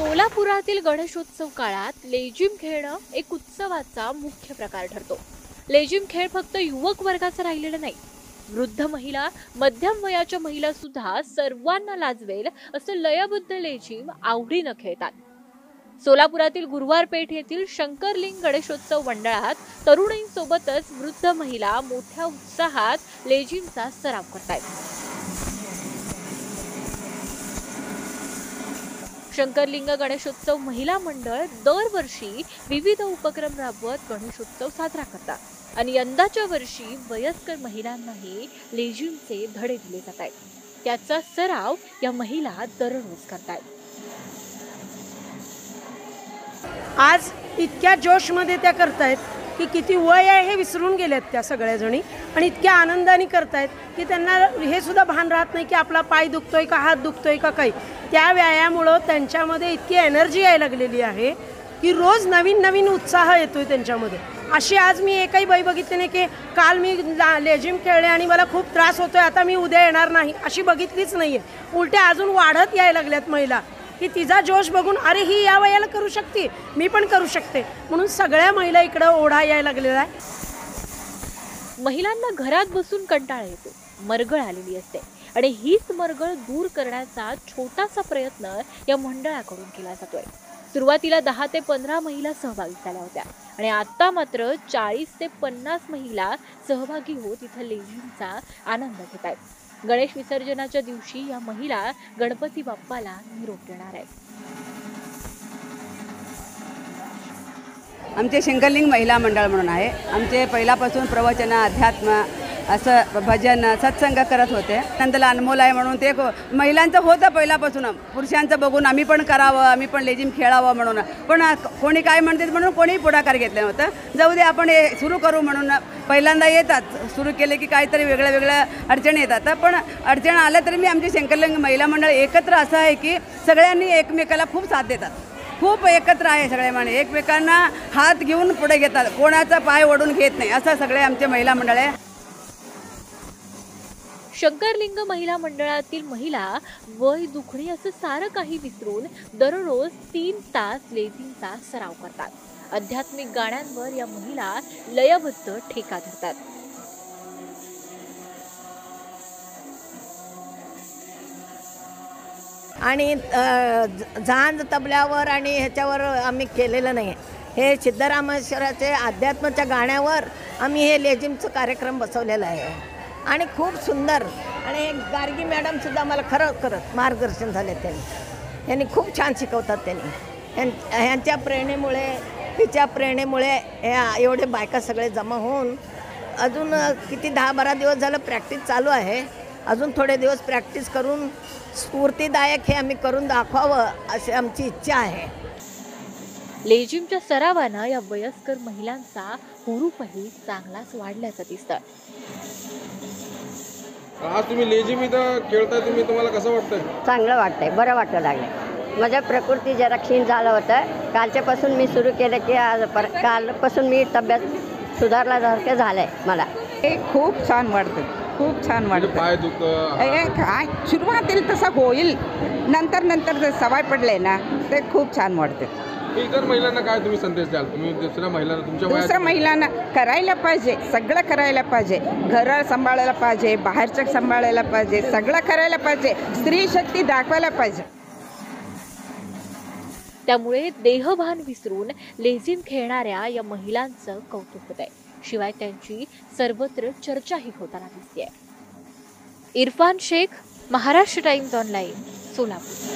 सोलापुरातील गणेशोत्सव काळात लेझिम खेळणं एक उत्सवाचा मुख्य प्रकार ठरतो। लेझिम खेळ फक्त युवक वर्गाचा राहिलेला नाही, वृद्ध महिला, मध्यम वयाच्या महिला सुद्धा सर्वांना लाजवेल असं लयबद्ध लेझिम आवडीनं खेळतात। सोलापुरातील गुरुवार पेठ येथील शंकरलिंग गणेशोत्सव मंडळात तरुणांसोबतच वृद्ध महिला मोठ्या उत्साहात लेझिमचा सराव करतात। शंकरलिंग गणेशोत्सव महिला मंडळ दरवर्षी विविध उपक्रम राबवत गणेशोत्सव साजरा करतात आणि यंदाच्या वर्षी वयस्कर महिलांनाही लेझिमचे धडे दिले जात आहेत। त्याचा सराव या महिला दररोज करतात। आज इतक्या जोशमध्ये त्या करतायत की किती वय आहे हे विसरून गेलेत त्या सगळ्या जणी आणि इतक्या आनंदाने करतायत की त्यांना हे सुद्धा भान राहत नाही की आपला पाय दुखतोय का हात दुखतोय का काही। त्या व्यायामामुळे त्यांच्यामध्ये इतकी एनर्जी यायला लागलेली आहे की रोज नवीन नवीन उत्साह येतोय त्यांच्यामध्ये। अशी आज मी एकही बाई बघितली नाही की काल मी लेझिम खेळले आणि मला खूप त्रास होतोय आता मी उद्या येणार नाही, अशी बघितलीच नाहीये। उलट्या अजून वाढत यायला लागल्यात महिला की तिचा जोश बघून अरे ही या वयाला करू शकते, मी पण करू शकते, म्हणून सगळ्या महिला इकडे ओढा यायला लागलेला आहे। महिलांना घरात बसून कंटाळा येतो, मरगळ आलेली असते आणि हीच मरगळ दूर करण्याचा छोटासा प्रयत्न या मंडळाकडून केला जातोय। सुरुवातीला 10 ते 15 महिला सहभागी झाल्या होत्या आणि आता मात्र 40 ते 50 महिला सहभागी होत इथं लेझिमचा आनंद घेत आहेत। गणेश विसर्जनाच्या दिवशी या महिला गणपती बाप्पाला निरोप देणार आहेत। आमचे शंकरलिंग महिला मंडळ म्हणून आहे। आमचे पहिल्यापासून प्रवचन, अध्यात्म, असं भजन, सत्संग करत होते। नंतर अनमोल आहे म्हणून ते महिलांचं होतं पहिल्यापासून, पुरुषांचं बघून आम्ही पण करावं, आम्ही पण लेझिम खेळावं म्हणून, पण कोणी काय म्हणतात म्हणून कोणी पुढाकार घेतलं नव्हतं। जाऊ दे आपण हे सुरू करू म्हणून पहिल्यांदा येतात, सुरू केले की काहीतरी वेगळ्या वेगळ्या अडचणी येतात, पण अडचण आल्या तरी मी आमचे शंकरलिंग महिला मंडळ एकत्र असं आहे की सगळ्यांनी एकमेकाला खूप साथ देतात, खूप एकत्र आहे सगळे म्हणे, एकमेकांना हात घेऊन पुढे घेतात, कोणाचा पाय ओढून घेत नाही, असं सगळे आमचे महिला मंडळ आहे। शंकरलिंग महिला मंडळातील महिला वय दुखणी असं सारं काही विसरून दररोज 3 तास लेझिमचा सराव करतात। आध्यात्मिक गाण्यांवर या महिला लयबद्ध ठेका धरतात। आणि झांज तबल्यावर आणि ह्याच्यावर आम्ही केलेलं नाही, हे सिद्धरामेश्वराचे अध्यात्माच्या गाण्यावर आम्ही हे लेझिमचं कार्यक्रम बसवलेला आहे आणि खूप सुंदर। आणि गार्गी मॅडम सुद्धा मला खरंच मार्गदर्शन झाले, त्यांनी खूप छान शिकवतात। ह्यांच्या प्रेरणेमुळे, तिच्या प्रेरणेमुळे एवढे बायका सगळे जमा होऊन अजून किती 10-12 दिवस झालं प्रॅक्टिस चालू आहे। अजून थोडे दिवस प्रॅक्टिस करून स्फूर्तिदायक हे आम्ही करून दाखवावं अशी आमची इच्छा आहे। लेझिमच्या सरावानं या वयस्कर महिलांचा हुरूपही चांगलाच वाढल्याचं दिसतं। आज तुम्ही लेझिम इथं खेळताय, तुम्हाला कसं वाटतंय? चांगलं वाटतंय, बरं वाटतं लागलं। माझ्या प्रकृती जरा क्षीण झालं होतं, कालच्यापासून मी सुरू केलं की आज कालपासून मी तब्येत सुधारल्यासारखं झालंय मला। हे खूप छान वाटतं, खूप छान वाटतं। पाय दुखतं काय सुरुवातीला तसं होईल, नंतर जर सवय पडले ना ते खूप छान वाटतं। इतर महिलांना काय तुम्ही संदेश द्याल? तुम्ही दुसऱ्या महिलांना करायला पाहिजे, सगळं करायला पाहिजे, घर सांभाळायला पाहिजे, बाहेरचं सांभाळायला पाहिजे, सगळं करायला पाहिजे, स्त्री शक्ती दाखवायला पाहिजे। त्यामुळे देहभान विसरून लेझिम खेळणाऱ्या या महिलांचं कौतुक होत आहे, शिवाय त्यांची सर्वत्र चर्चाही होताना दिसते। Irfan Shaikh, Maharashtra Times online, Solapur.